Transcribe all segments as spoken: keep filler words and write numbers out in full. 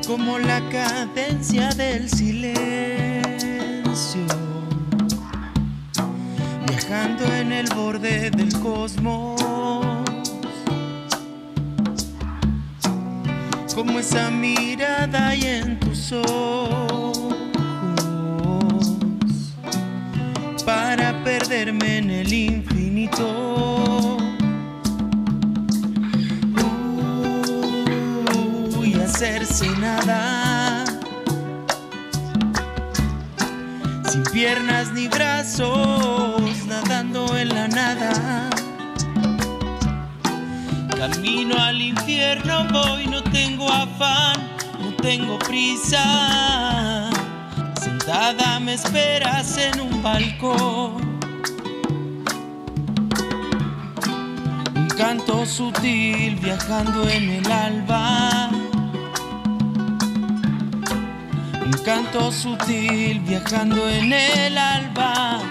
como la cadencia del silencio, viajando en el borde del cosmos, como esa mirada y en tus ojos, para perderme en el infinito. Uy, hacerse nada, sin piernas ni brazos, nadando en la nada. Camino al infierno voy, no tengo afán, no tengo prisa. Sentada me esperas en un balcón. Un canto sutil viajando en el alba. Un canto sutil viajando en el alba.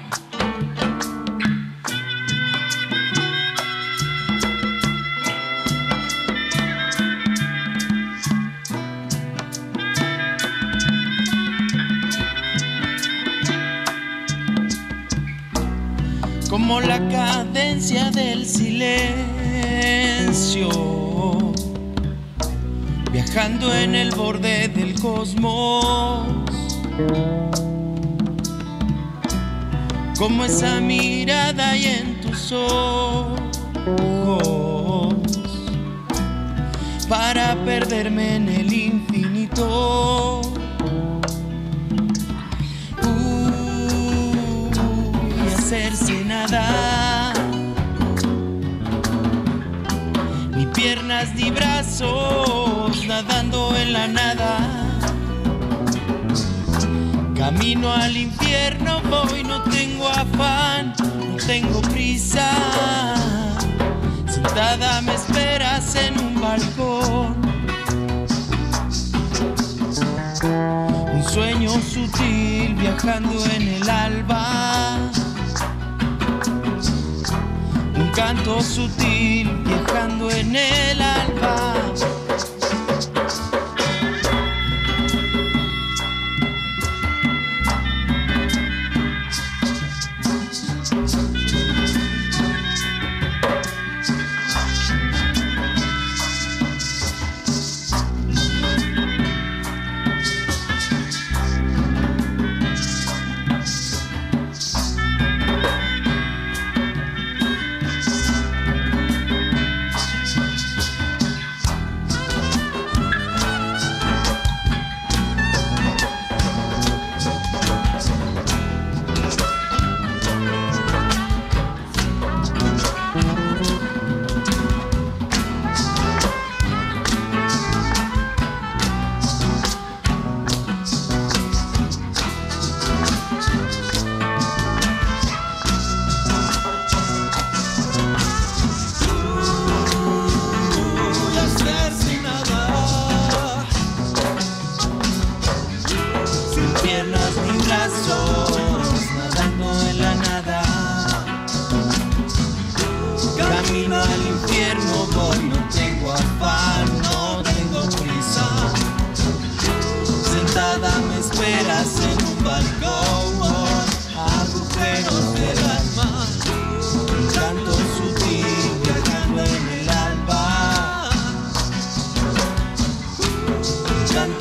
Como la cadencia del silencio, viajando en el borde del cosmos, como esa mirada y en tus ojos, para perderme en el infinito. Hacerse nada, ni piernas ni brazos, nadando en la nada. Camino al infierno voy, no tengo afán, no tengo prisa. Sentada me esperas en un balcón. Un sueño sutil viajando en el alba. Un canto sutil viajando en el alba. Piernas ni brazos, nadando en la nada. Camino al infierno voy, no tengo afán, no tengo prisa. Sentada me esperas en un balcón, agujeros del alma. Un canto sutil viajando en el alba. Un canto